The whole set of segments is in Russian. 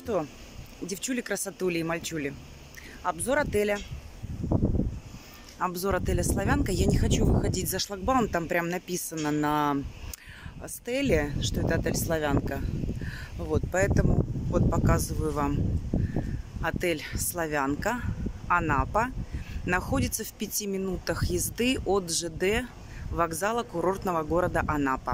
что, девчули, красотули и мальчули, обзор отеля. Обзор отеля «Славянка». Я не хочу выходить за шлагбаум. Там прям написано на стеле, что это отель «Славянка». Вот, поэтому вот показываю вам отель «Славянка», Анапа. Находится в 5 минутах езды от ЖД вокзала курортного города Анапа.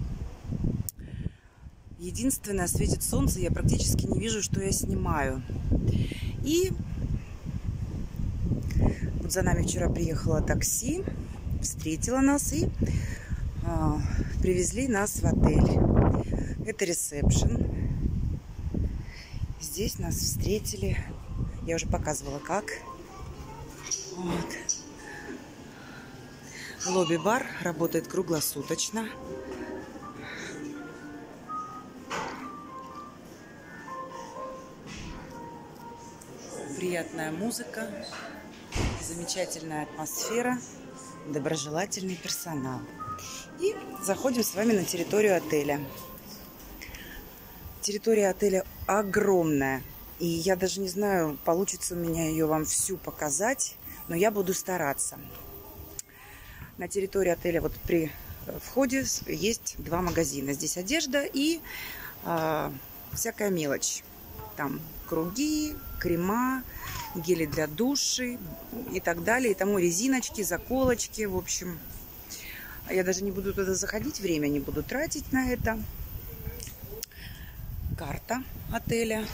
Единственное, светит солнце, я практически не вижу, что я снимаю. И вот за нами вчера приехало такси, встретило нас и привезли нас в отель. Это ресепшн. Здесь нас встретили. Я уже показывала, как. Вот. Лобби-бар работает круглосуточно. Приятная музыка, замечательная атмосфера, доброжелательный персонал. И заходим с вами на территорию отеля. Территория отеля огромная. И я даже не знаю, получится у меня ее вам всю показать, но я буду стараться. На территории отеля вот при входе есть 2 магазина. Здесь одежда и всякая мелочь. Там круги, крема, гели для души и так далее. И тому резиночки, заколочки. В общем, я даже не буду туда заходить, время не буду тратить на это. Карта отеля.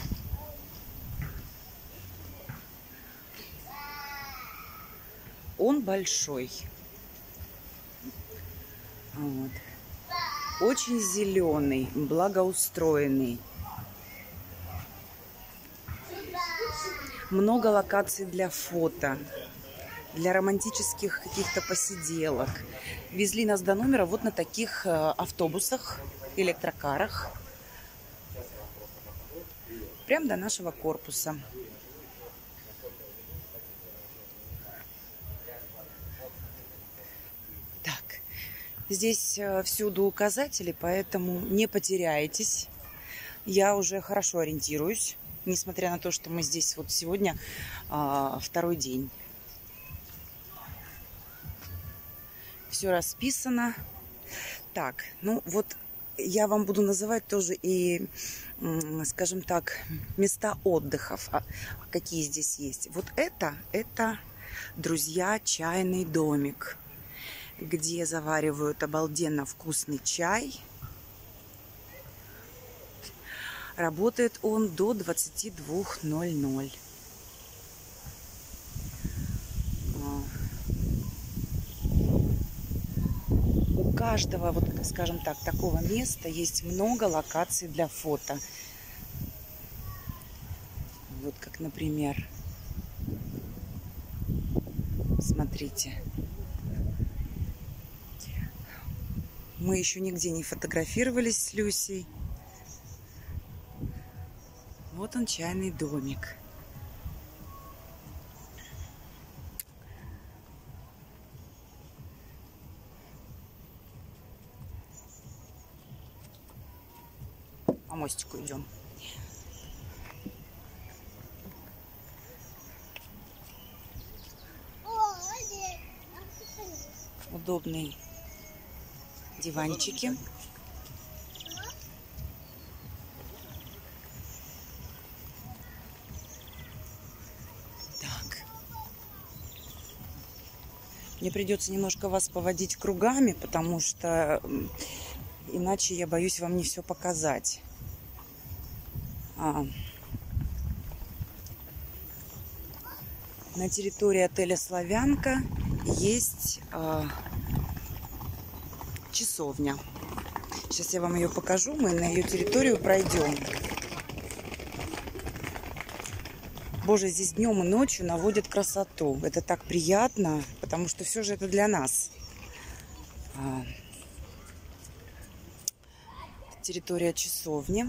Он большой. Вот. Очень зеленый, благоустроенный. Много локаций для фото, для романтических каких-то посиделок. Везли нас до номера вот на таких автобусах, электрокарах. Прям до нашего корпуса. Так, здесь всюду указатели, поэтому не потеряйтесь. Я уже хорошо ориентируюсь, несмотря на то, что мы здесь вот сегодня 2-й день. Все расписано. Так, ну вот я вам буду называть тоже и, скажем так, места отдыхов, какие здесь есть. Вот это друзья, чайный домик, где заваривают обалденно вкусный чай. Работает он до 22:00. У каждого, вот, скажем так, такого места есть много локаций для фото. Вот как, например, смотрите. Мы еще нигде не фотографировались с Люсей. Вот он, чайный домик. По мостику идем. Удобные диванчики. Так. Мне придется немножко вас поводить кругами, потому что иначе я боюсь вам не все показать. На территории отеля «Славянка» есть часовня. Сейчас я вам ее покажу. Мы на ее территорию пройдем. Боже, здесь днем и ночью наводит красоту. Это так приятно, потому что все же это для нас. Территория часовни.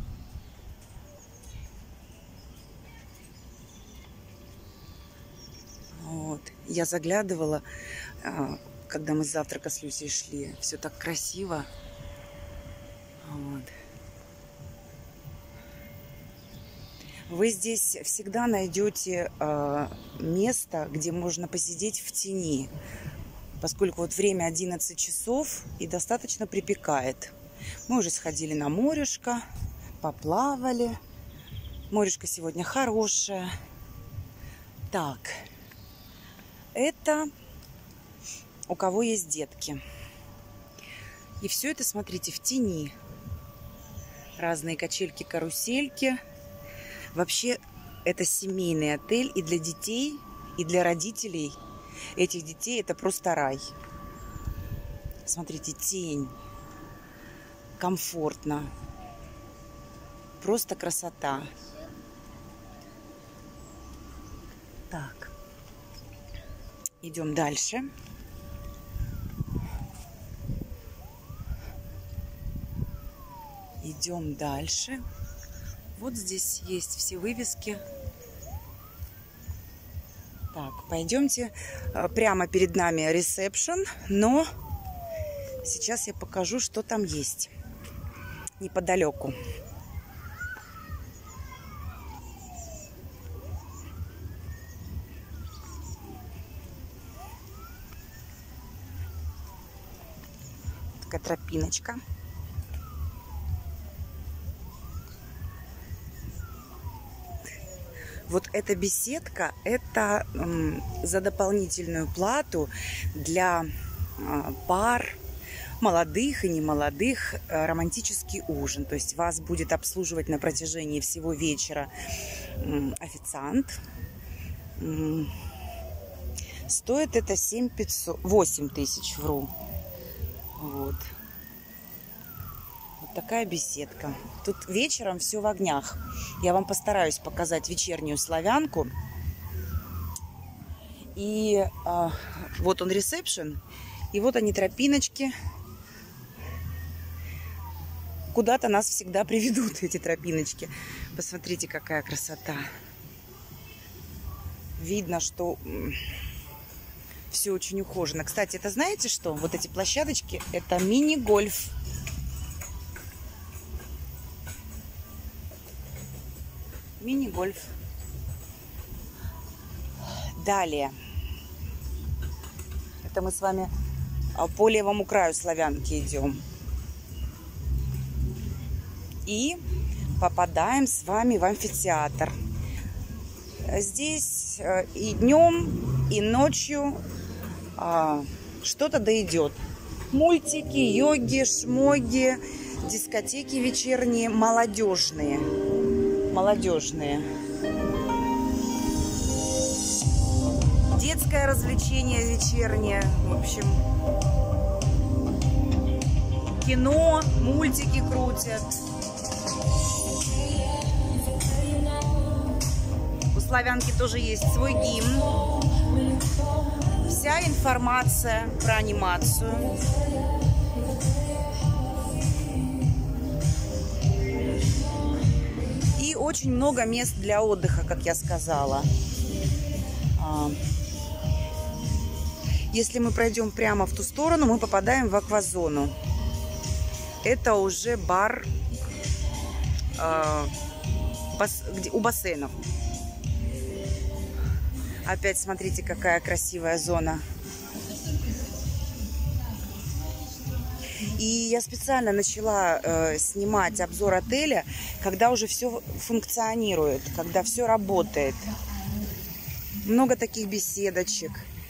Вот. Я заглядывала, когда мы с завтрака с Люсей шли. Все так красиво. Вот. Вы здесь всегда найдете место, где можно посидеть в тени, поскольку вот время 11 часов и достаточно припекает. Мы уже сходили на морешко, поплавали. Морешко сегодня хорошее. Так, это у кого есть детки. И все это, смотрите, в тени. Разные качельки, карусельки. Вообще, это семейный отель и для детей, и для родителей этих детей это просто рай. Смотрите, тень. Комфортно. Просто красота. Так. Идем дальше. Идем дальше. Вот здесь есть все вывески. Так, пойдемте. Прямо перед нами ресепшн, но сейчас я покажу, что там есть неподалеку. Такая тропиночка. Вот эта беседка, это за дополнительную плату для пар, молодых и немолодых, романтический ужин. То есть вас будет обслуживать на протяжении всего вечера официант. Стоит это 8 тысяч, вру. Вот. Вот такая беседка. Тут вечером все в огнях. Я вам постараюсь показать вечернюю славянку. И вот он ресепшн. И вот они тропиночки. Куда-то нас всегда приведут эти тропиночки. Посмотрите, какая красота. Видно, что все очень ухожено. Кстати, это знаете что? Вот эти площадочки, это мини-гольф. Мини-гольф. Далее. Это мы с вами по левому краю славянки идем. И попадаем с вами в амфитеатр. Здесь и днем, и ночью что-то да идет. Мультики, йоги, шмоги, дискотеки вечерние, молодежные. Молодежные. Детское развлечение вечернее. В общем, кино, мультики крутят. У славянки тоже есть свой гимн. Вся информация про анимацию. И очень много мест для отдыха, как я сказала. Если мы пройдем прямо в ту сторону, мы попадаем в аквазону. Это уже бар у бассейнов. Опять смотрите, какая красивая зона. И я специально начала снимать обзор отеля, когда уже все функционирует, когда все работает. Много таких беседочек.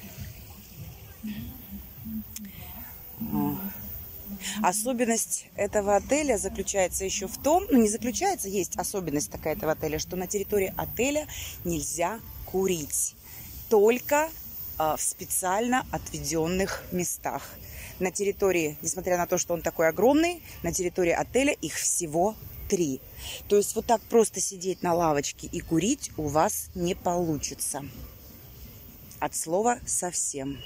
Особенность этого отеля заключается еще в том, ну не заключается, есть особенность такая этого отеля, что на территории отеля нельзя курить. Только в специально отведенных местах. На территории, несмотря на то, что он такой огромный, на территории отеля их всего 3. То есть вот так просто сидеть на лавочке и курить у вас не получится. От слова совсем.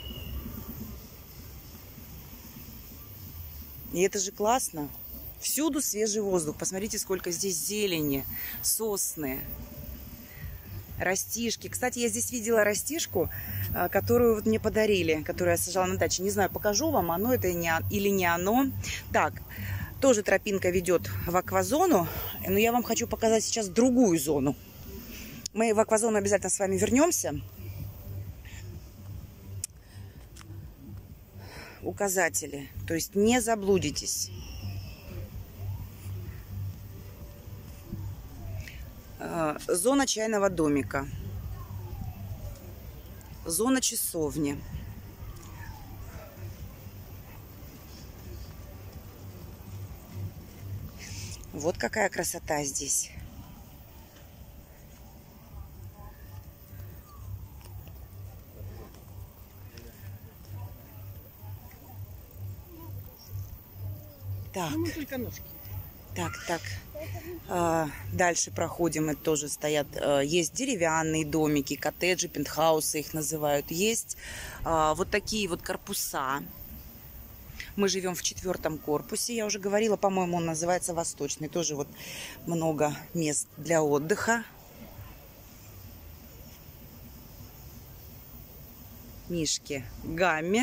И это же классно. Всюду свежий воздух. Посмотрите, сколько здесь зелени, сосны, растишки. Кстати, я здесь видела растишку, которую вот мне подарили, которую я сажала на даче. Не знаю, покажу вам, оно это или не оно. Так, тоже тропинка ведет в аквазону, но я вам хочу показать сейчас другую зону. Мы в аквазону обязательно с вами вернемся. Указатели, то есть не заблудитесь. Зона чайного домика, зона часовни. Вот какая красота здесь. Так, дальше проходим, и тоже стоят, есть деревянные домики, коттеджи, пентхаусы их называют. Есть вот такие вот корпуса. Мы живем в 4-м корпусе, я уже говорила, по-моему, он называется Восточный. Тоже вот много мест для отдыха. Мишки Гамми.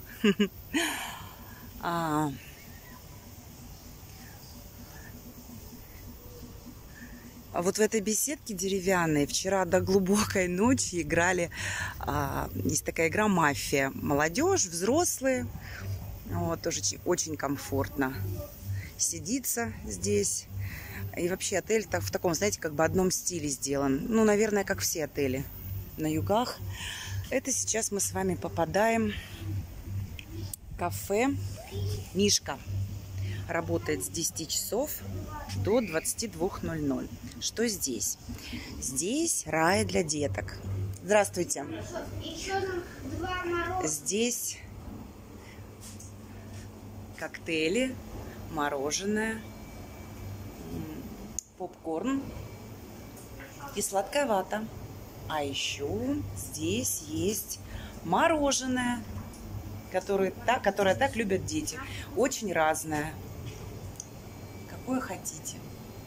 А вот в этой беседке деревянной вчера до глубокой ночи играли, есть такая игра «Мафия». Молодежь, взрослые, вот, тоже очень комфортно сидится здесь. И вообще отель в таком, знаете, как бы одном стиле сделан. Ну, наверное, как все отели на югах. Это сейчас мы с вами попадаем в кафе «Мишка». Работает с 10 часов до 22:00. Что здесь? Здесь рай для деток. Здравствуйте. Здесь коктейли, мороженое, попкорн и сладкая вата. А еще здесь есть мороженое, которое так любят дети. Очень разное. Какое хотите?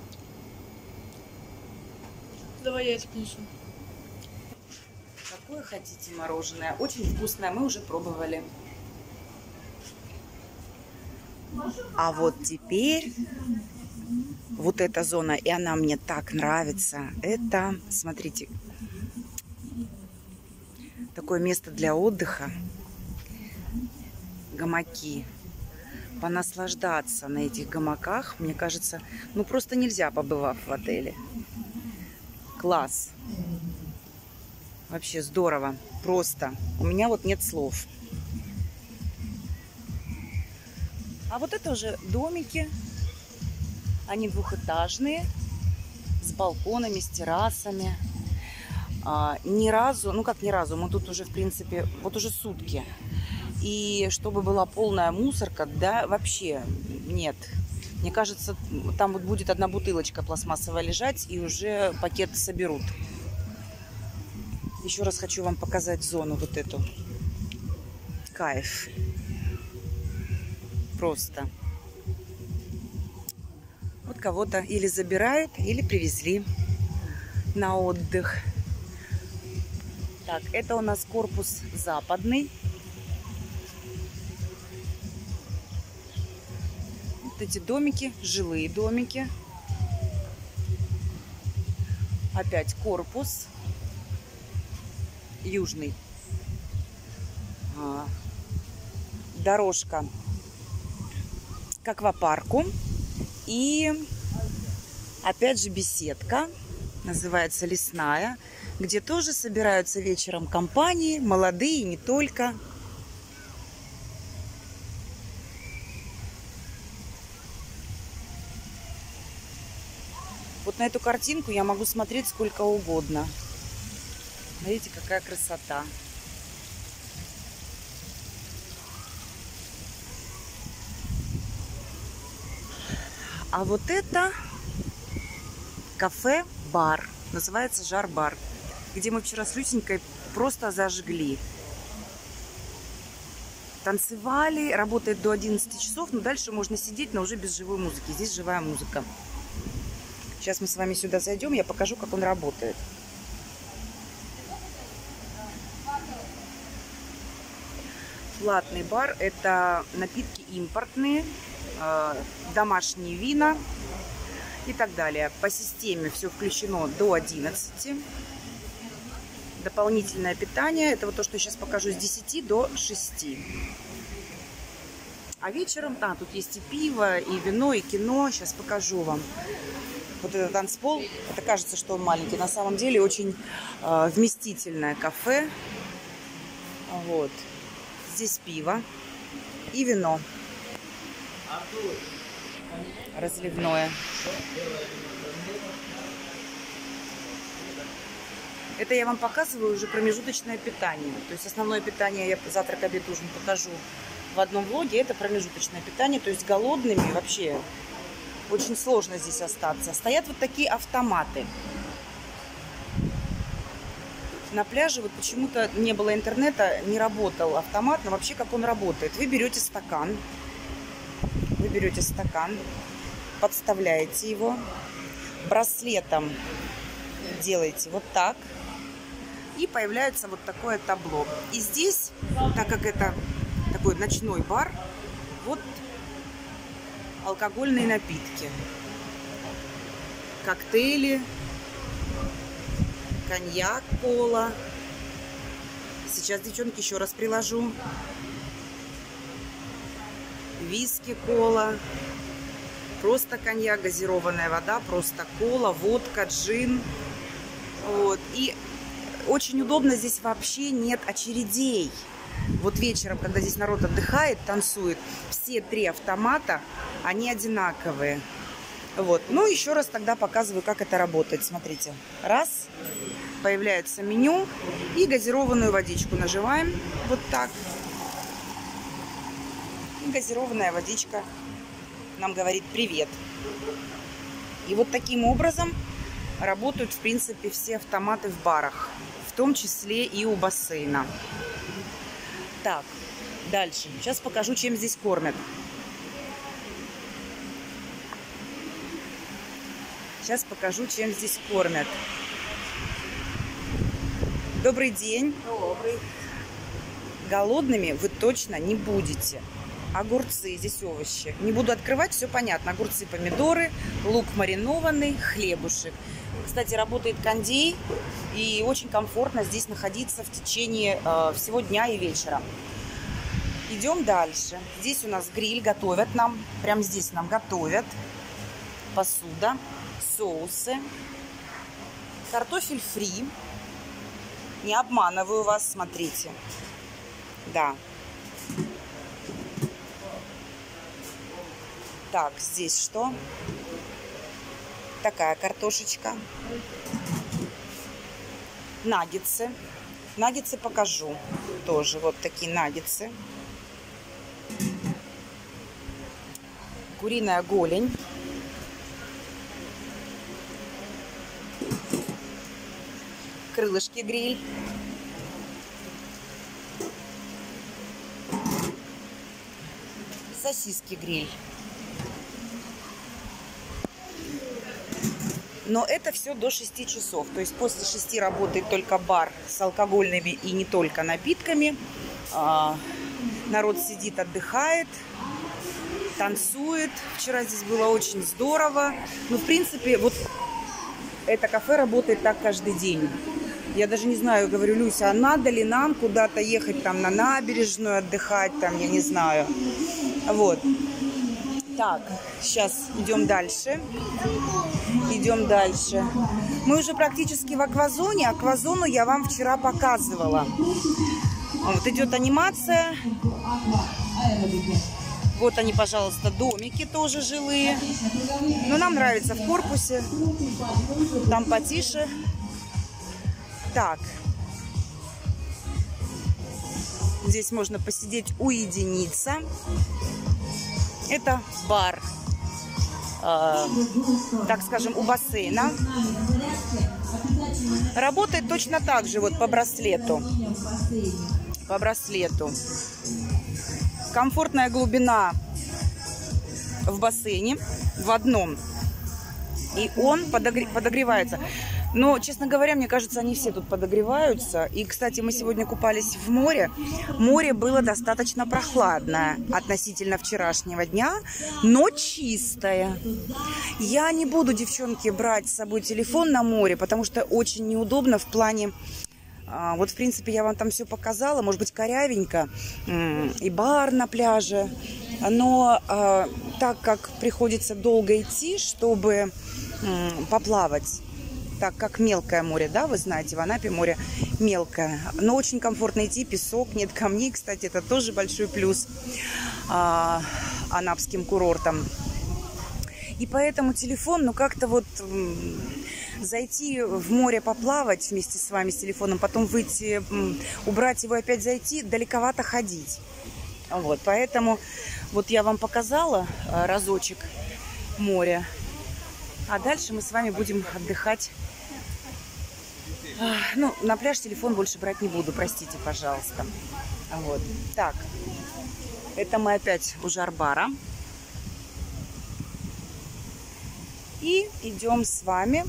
Давай я это принесу. Какое хотите мороженое? Очень вкусное, мы уже пробовали. А вот теперь вот эта зона, и она мне так нравится. Это, смотрите, такое место для отдыха. Гамаки. Понаслаждаться на этих гамаках, мне кажется, ну просто нельзя, побывав в отеле. Класс. Вообще здорово. Просто. У меня вот нет слов. А вот это уже домики. Они двухэтажные, с балконами, с террасами. Ни разу, ну как ни разу, мы тут уже, в принципе, вот уже сутки. И чтобы была полная мусорка, да, вообще нет. Мне кажется, там вот будет одна бутылочка пластмассовая лежать, и уже пакет соберут. Еще раз хочу вам показать зону вот эту. Кайф. Просто. Вот кого-то или забирают, или привезли на отдых. Так, это у нас корпус западный. Вот эти домики, жилые домики. Опять корпус южный. Дорожка к аквапарку. И опять же беседка, называется «Лесная», где тоже собираются вечером компании, молодые, не только. Вот на эту картинку я могу смотреть сколько угодно. Смотрите, какая красота. А вот это кафе-бар. Называется «Жар-бар», где мы вчера с Люсенькой просто зажгли. Танцевали, работает до 11 часов, но дальше можно сидеть, но уже без живой музыки. Здесь живая музыка. Сейчас мы с вами сюда зайдем, я покажу, как он работает. Платный бар – это напитки импортные, домашние вина и так далее. По системе все включено до 11. Дополнительное питание, это вот то, что я сейчас покажу, с 10 до 6. А вечером, тут есть и пиво, и вино, и кино. Сейчас покажу вам. Вот этот танцпол, это кажется, что он маленький. На самом деле очень вместительное кафе. Вот. Здесь пиво и вино. Разливное. Это я вам показываю уже промежуточное питание. То есть основное питание я завтрак, обед, ужин покажу в одном влоге. Это промежуточное питание. То есть голодными вообще очень сложно здесь остаться. Стоят вот такие автоматы. На пляже вот почему-то не было интернета, не работал автомат. Но вообще как он работает? Вы берете стакан. Подставляете его. Браслетом делаете вот так. И появляется вот такое табло. И здесь, так как это такой ночной бар, вот алкогольные напитки. Коктейли, коньяк, кола. Сейчас, девчонки, еще раз приложу. Виски, кола. Просто коньяк, газированная вода, просто кола, водка, джин. Вот. И очень удобно, здесь вообще нет очередей. Вот вечером, когда здесь народ отдыхает, танцует, все 3 автомата, они одинаковые. Вот. Ну, еще раз тогда показываю, как это работает. Смотрите. Раз. Появляется меню. И газированную водичку нажимаем. Вот так. И газированная водичка нам говорит привет. И вот таким образом работают, в принципе, все автоматы в барах. В том числе и у бассейна. Так, дальше. Сейчас покажу, чем здесь кормят. Добрый день. Добрый. Голодными вы точно не будете. Огурцы, здесь овощи. Не буду открывать, все понятно. Огурцы, помидоры, лук маринованный, хлебушек. Кстати, работает кондей, и очень комфортно здесь находиться в течение всего дня и вечера. Идем дальше. Здесь у нас гриль, готовят нам. Прямо здесь нам готовят. Посуда, соусы, картофель фри. Не обманываю вас, смотрите. Да. Так, здесь что? Такая картошечка. Наггетсы. Наггетсы покажу. Тоже вот такие наггетсы. Куриная голень. Крылышки гриль. Сосиски гриль. Но это все до 6 часов. То есть после 6 работает только бар с алкогольными и не только напитками. Народ сидит, отдыхает, танцует. Вчера здесь было очень здорово. Ну, в принципе, вот это кафе работает так каждый день. Я даже не знаю, говорю, Люся, а надо ли нам куда-то ехать там на набережную отдыхать, там, я не знаю. Вот. Так, сейчас идем дальше. Мы уже практически в аквазоне. Аквазону я вам вчера показывала. Вот идет анимация. Вот они, пожалуйста, домики тоже жилые. Но нам нравится в корпусе. Там потише. Так. Здесь можно посидеть, уединиться. Это бар, так скажем, у бассейна. Работает точно так же, вот по браслету. Комфортная глубина в бассейне в одном. И он подогревается. Но, честно говоря, мне кажется, они все тут подогреваются. И, кстати, мы сегодня купались в море. Море было достаточно прохладное относительно вчерашнего дня, но чистое. Я не буду, девчонки, брать с собой телефон на море, потому что очень неудобно в плане... Вот, в принципе, я вам там все показала. Может быть, корявенько. И бар на пляже. Но так как приходится долго идти, чтобы поплавать, так как мелкое море, да, вы знаете, в Анапе море мелкое, но очень комфортно идти, песок, нет камней, кстати, это тоже большой плюс анапским курортам. И поэтому телефон, ну как-то вот зайти в море поплавать вместе с вами с телефоном, потом выйти, убрать его и опять зайти, далековато ходить. Вот, поэтому вот я вам показала разочек море, а дальше мы с вами будем отдыхать. Ну, на пляж телефон больше брать не буду, простите, пожалуйста. Вот. Так, это мы опять у Жарбара. И идем с вами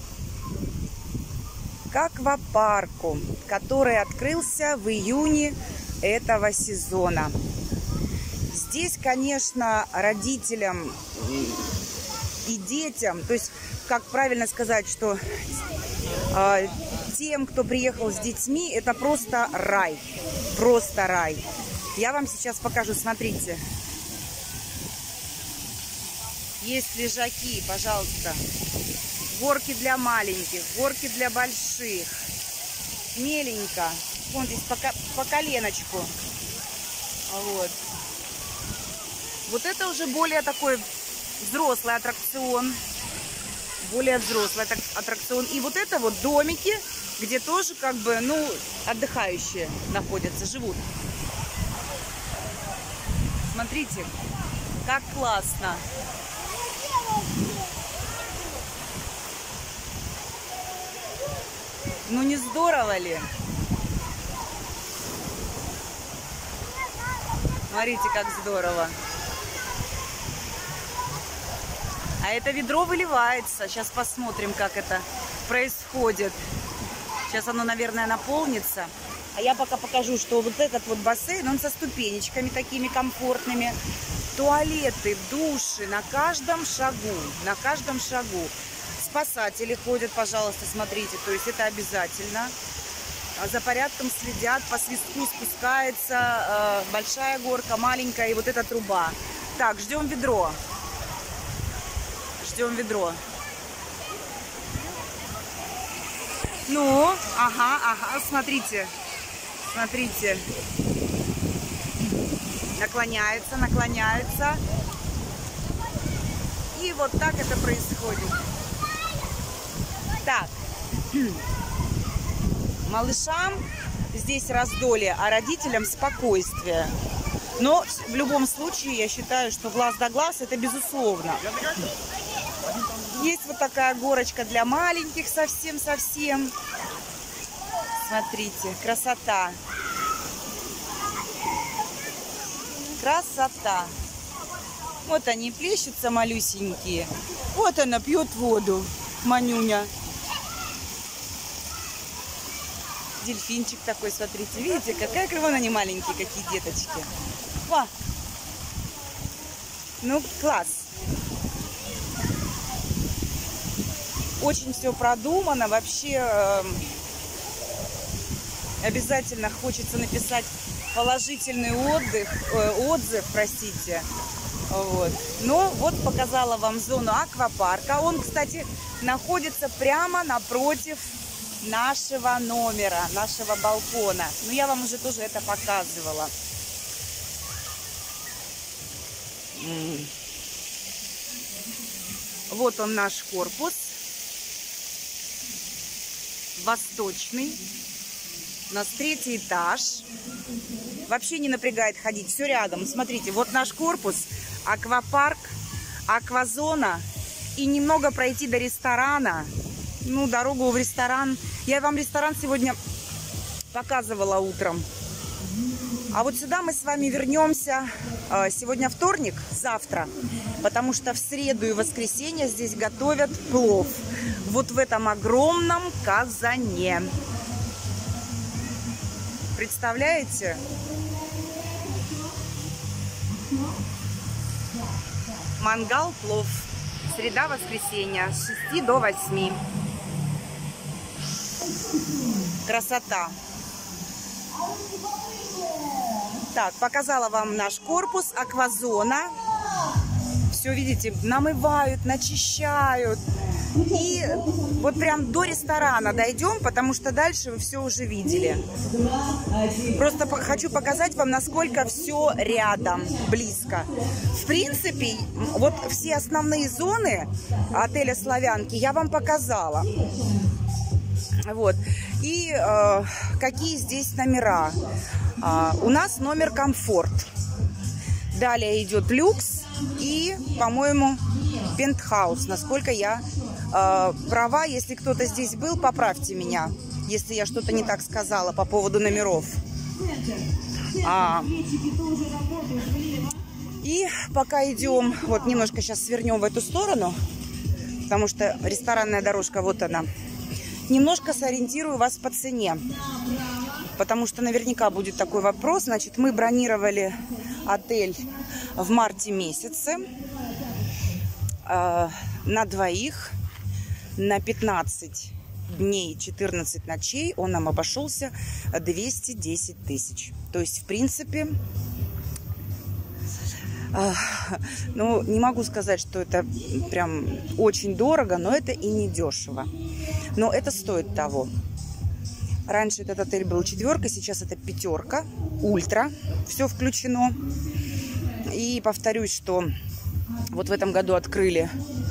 к аквапарку, который открылся в июне этого сезона. Здесь, конечно, родителям и детям, то есть, как правильно сказать, что тем, кто приехал с детьми, это просто рай. Просто рай. Я вам сейчас покажу, смотрите. Есть лежаки, пожалуйста. Горки для маленьких, горки для больших. Меленько. Вон здесь по коленочку. Вот. Вот это уже более такой взрослый аттракцион. Более взрослый аттракцион. И вот это вот домики, где тоже как бы, ну, отдыхающие находятся, живут. Смотрите, как классно. Ну не здорово ли? Смотрите, как здорово. А это ведро выливается. Сейчас посмотрим, как это происходит. Сейчас оно, наверное, наполнится. А я пока покажу, что вот этот вот бассейн, он со ступенечками такими комфортными. Туалеты, души на каждом шагу. На каждом шагу. Спасатели ходят, пожалуйста, смотрите. То есть это обязательно. За порядком следят, по свистку спускается большая горка, маленькая и вот эта труба. Так, ждем ведро. Ждем ведро. Ну, ага, смотрите. Смотрите. Наклоняется, наклоняется. И вот так это происходит. Так. Малышам здесь раздолье, а родителям спокойствие. Но в любом случае я считаю, что глаз да глаз это безусловно. Есть вот такая горочка для маленьких совсем-совсем. Смотрите, красота. Красота. Вот они плещутся малюсенькие. Вот она пьет воду, Манюня. Дельфинчик такой, смотрите. Видите, какая вон они маленькие, какие деточки. О! Ну, класс. Очень все продумано. Вообще обязательно хочется написать положительный отзыв, простите. Вот. Но вот показала вам зону аквапарка. Он, кстати, находится прямо напротив нашего номера, нашего балкона. Но я вам уже тоже это показывала. Вот он наш корпус. Восточный. У нас 3-й этаж. Вообще не напрягает ходить. Все рядом. Смотрите, вот наш корпус, аквапарк, аквазона. И немного пройти до ресторана. Ну, дорогу в ресторан. Я вам ресторан сегодня показывала утром. А вот сюда мы с вами вернемся сегодня вторник, завтра, потому что в среду и воскресенье здесь готовят плов. Вот в этом огромном казане. Представляете? Мангал, плов. Среда, воскресенье. С 6 до 8. Красота. Так, показала вам наш корпус аквазона. Все, видите, намывают, начищают. И вот прям до ресторана дойдем, потому что дальше вы все уже видели. Просто хочу показать вам, насколько все рядом, близко. В принципе, вот все основные зоны отеля «Славянки» я вам показала. Вот. И какие здесь номера. У нас номер «Комфорт». Далее идет люкс и, по-моему, пентхаус. Насколько я права, если кто-то здесь был, поправьте меня, если я что-то не так сказала по поводу номеров. И пока идем, вот немножко сейчас свернем в эту сторону, потому что ресторанная дорожка, вот она. Немножко сориентирую вас по цене, потому что наверняка будет такой вопрос. Значит, мы бронировали отель в марте месяце на двоих, на 15 дней, 14 ночей. Он нам обошелся 210 тысяч. То есть, в принципе, ну, не могу сказать, что это прям очень дорого, но это и не дешево. Но это стоит того. Раньше этот отель был 4, сейчас это 5, ультра, все включено. И повторюсь, что вот в этом году открыли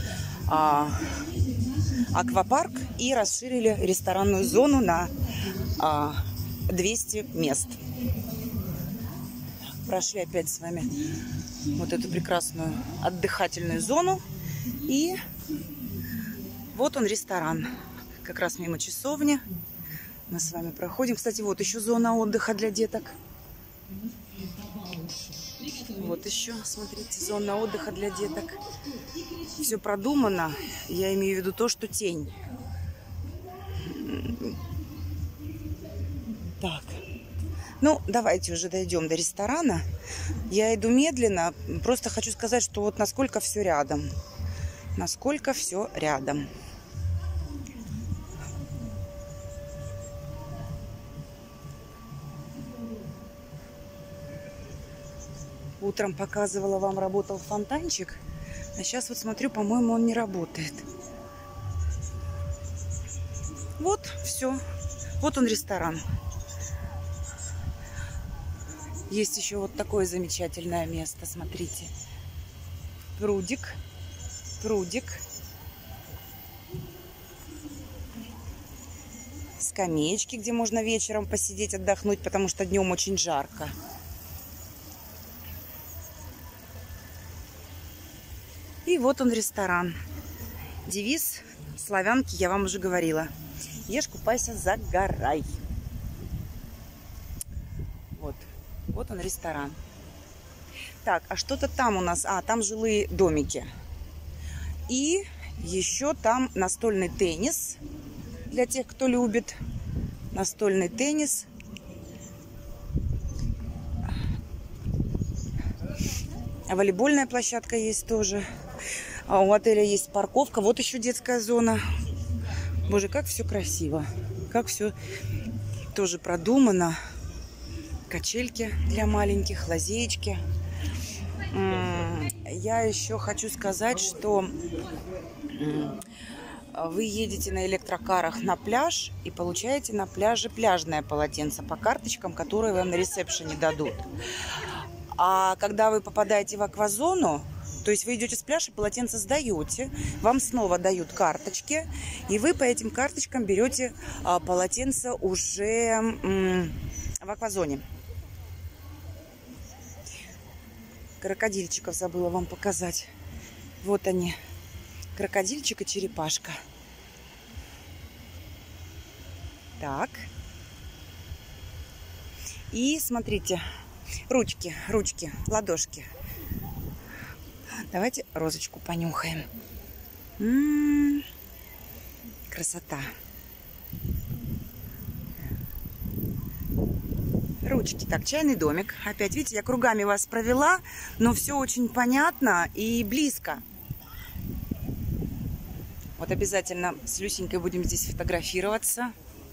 аквапарк и расширили ресторанную зону на 200 мест. Прошли опять с вами вот эту прекрасную отдыхательную зону. И вот он, ресторан. Как раз мимо часовни мы с вами проходим. Кстати, вот еще зона отдыха для деток. Вот еще, смотрите, зона отдыха для деток. Все продумано. Я имею в виду то, что тень. Так. Ну, давайте уже дойдем до ресторана. Я иду медленно. Просто хочу сказать, что вот насколько все рядом. Насколько все рядом. Утром показывала вам, работал фонтанчик. А сейчас вот смотрю, по-моему, он не работает. Вот, все. Вот он, ресторан. Есть еще вот такое замечательное место, смотрите. Прудик. Прудик. Скамеечки, где можно вечером посидеть, отдохнуть, потому что днем очень жарко. И вот он, ресторан. Девиз «Славянки» я вам уже говорила. Ешь, купайся, загорай. Вот. Вот он, ресторан. Так, а что-то там у нас... А, там жилые домики. И еще там настольный теннис. Для тех, кто любит настольный теннис. Волейбольная площадка есть тоже. А у отеля есть парковка. Вот еще детская зона. Боже, как все красиво. Как все тоже продумано. Качельки для маленьких, лазеечки. Я еще хочу сказать, что вы едете на электрокарах на пляж и получаете на пляже пляжное полотенце по карточкам, которые вам на ресепшене дадут. А когда вы попадаете в аквазону, то есть вы идете с пляжа, полотенце сдаете, вам снова дают карточки, и вы по этим карточкам берете полотенце уже в аквазоне. Крокодильчиков забыла вам показать. Вот они. Крокодильчик и черепашка. Так. И смотрите, Ручки, ручки, ладошки. Давайте розочку понюхаем. Красота. Ручки. Так, чайный домик. Опять, видите, я кругами вас провела, но все очень понятно и близко. Вот обязательно с Люсенькой будем здесь фотографироваться.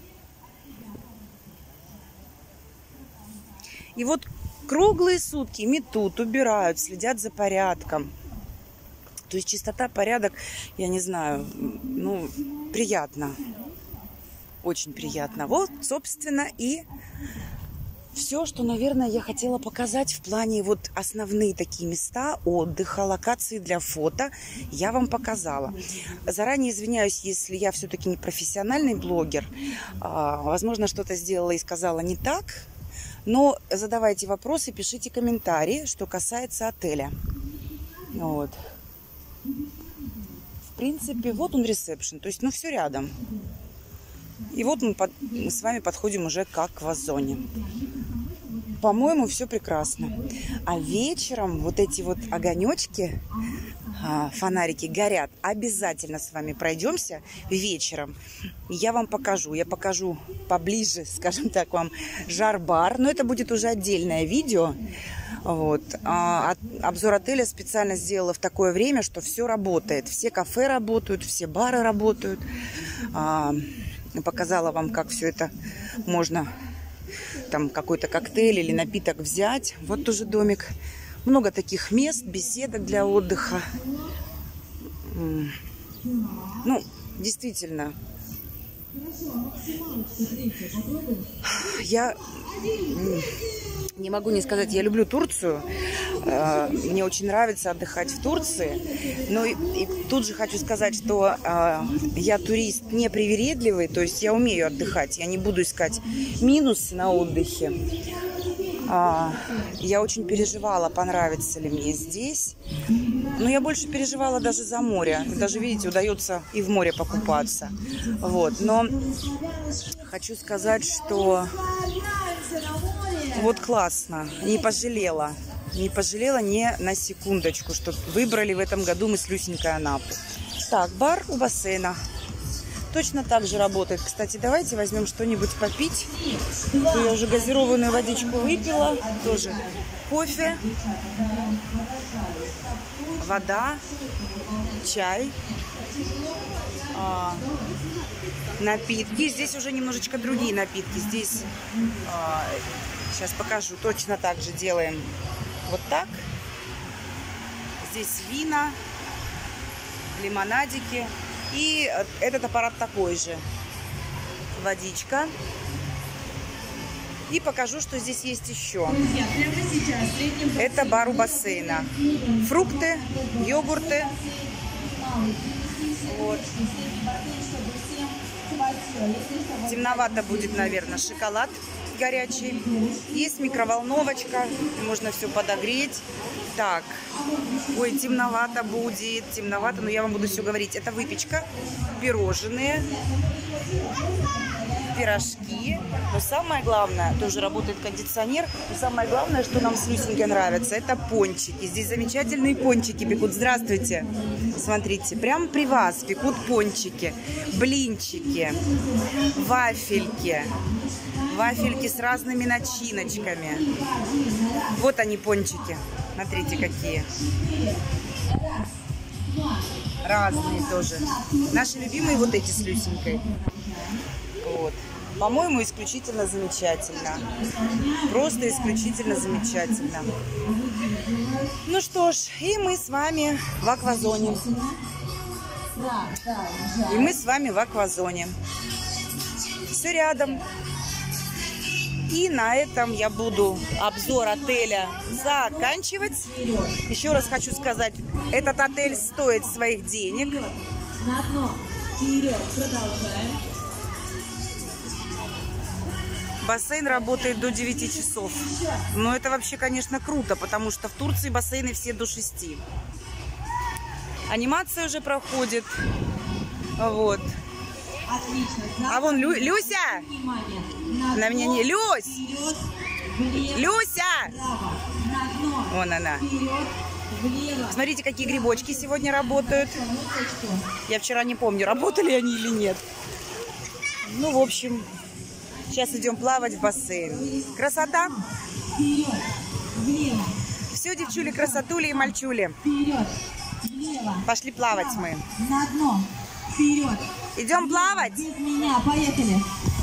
И вот круглые сутки метут, убирают, следят за порядком. То есть чистота, порядок, я не знаю, ну, приятно. Очень приятно. Вот, собственно, и все, что, наверное, я хотела показать в плане вот основные такие места отдыха, локации для фото, я вам показала. Заранее извиняюсь, если я все-таки не профессиональный блогер. Возможно, что-то сделала и сказала не так. Но задавайте вопросы, пишите комментарии, что касается отеля. Вот. В принципе, вот он ресепшн. То есть, ну, все рядом. И вот мы с вами подходим уже к аквазоне. По-моему, все прекрасно. А вечером вот эти вот огонечки, фонарики горят. Обязательно с вами пройдемся вечером. Я вам покажу. Я покажу поближе, скажем так, вам жар-бар. Но это будет уже отдельное видео. Вот. Обзор отеля специально сделала в такое время, что все работает. Все кафе работают, все бары работают. Показала вам, как все это можно, там какой-то коктейль или напиток взять. Вот тоже домик. Много таких мест, беседок для отдыха. Ну, действительно. Я не могу не сказать, я люблю Турцию. Мне очень нравится отдыхать в Турции. Но и тут же хочу сказать, что я турист непривередливый, то есть я умею отдыхать. Я не буду искать минусы на отдыхе. Я очень переживала, понравится ли мне здесь. Но я больше переживала даже за море. Даже, видите, удается и в море покупаться. Вот. Но хочу сказать, что вот классно. Не пожалела. Не пожалела ни на секундочку, что выбрали в этом году мы с Люсенькой Анапу. Так, бар у бассейна. Точно так же работает. Кстати, давайте возьмем что-нибудь попить. Я уже газированную водичку выпила. Тоже кофе, вода, чай, напитки. Здесь уже немножечко другие напитки. Здесь, сейчас покажу, точно так же делаем вот так. Здесь вина, лимонадики. И этот аппарат такой же. Водичка. И покажу, что здесь есть еще. Это бар у бассейна. Фрукты, йогурты. Вот. Темновато будет, наверное, шоколад горячий. Есть микроволновочка. Можно все подогреть. Так, ой, темновато будет, темновато, но я вам буду все говорить. Это выпечка, пирожные, пирожки. Но самое главное, тоже работает кондиционер, но самое главное, что нам с Люсенькой нравится, это пончики. Здесь замечательные пончики пекут. Здравствуйте. Смотрите, прямо при вас пекут пончики, блинчики, вафельки. Вафельки с разными начиночками. Вот они, пончики. Смотрите, какие. Разные тоже. Наши любимые вот эти с Люсенькой. Вот. По-моему, исключительно замечательно. Просто исключительно замечательно. Ну что ж, и мы с вами в аквазоне. И мы с вами в аквазоне. Все рядом. И на этом я буду обзор отеля заканчивать. Еще раз хочу сказать, этот отель стоит своих денег. Бассейн работает до 9 часов. Но это вообще, конечно, круто, потому что в Турции бассейны все до 6. Анимация уже проходит. Вот. А вон Люся! На меня не... Люсь! влево, Люся! вправо, на дно, Вон она. вперед, влево. Смотрите, какие грибочки сегодня работают. Муточку. Я вчера не помню, работали они или нет. Ну, в общем, сейчас идем плавать в бассейн. Красота? Вперед, влево, Все, девчули, красотули и мальчули. вперед, влево, Пошли плавать вправо, мы. на дно, вперед. Идем плавать? Без меня, поехали.